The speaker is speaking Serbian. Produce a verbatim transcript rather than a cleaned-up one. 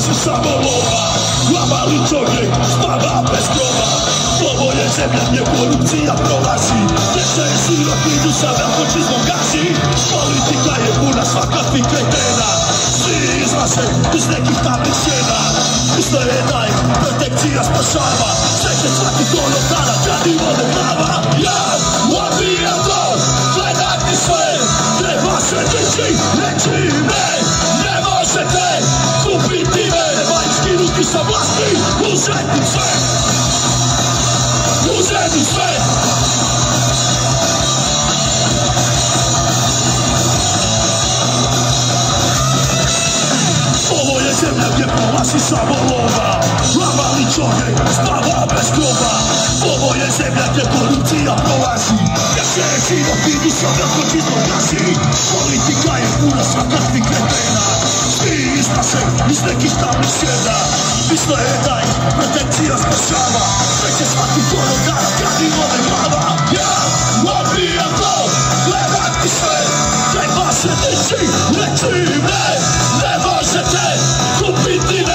maši samo lova. Glava li čovjek spava bez krova. Ovo je zemlja gdje korupcija prolazi. Djeca je sirot i duša velkočizmom gazi. Politika je puna svakakvih kretena. Svi izlaze iz nekih tamnih sjena. Isto je da ih protekcija spašava. Sve će svaki ton od dana kad im ode glava. Ja odbijam to, gledati sve. Treba se dići, reći ne. Ne možete kupiti me. Treba im skinuti sa vlasti, uzeti sve. Uzeti sve. Ovo je zemlja gdje prolazi samo lova. Glava li čovjek spava bez krova. Ovo je zemlja gdje korupcija prolazi. Gdje se je život i duša velkočizmom gazi. Politika je puna svakakvih kretena. Svi izlaze iz nekih tamnih sjena. Isto je da ih protekcija spašava. Sve će svaki ton od dana kad im ode glava. Ja odbijam to, gledati sve. Treba se dići, reći ne. Ne možete kupiti me.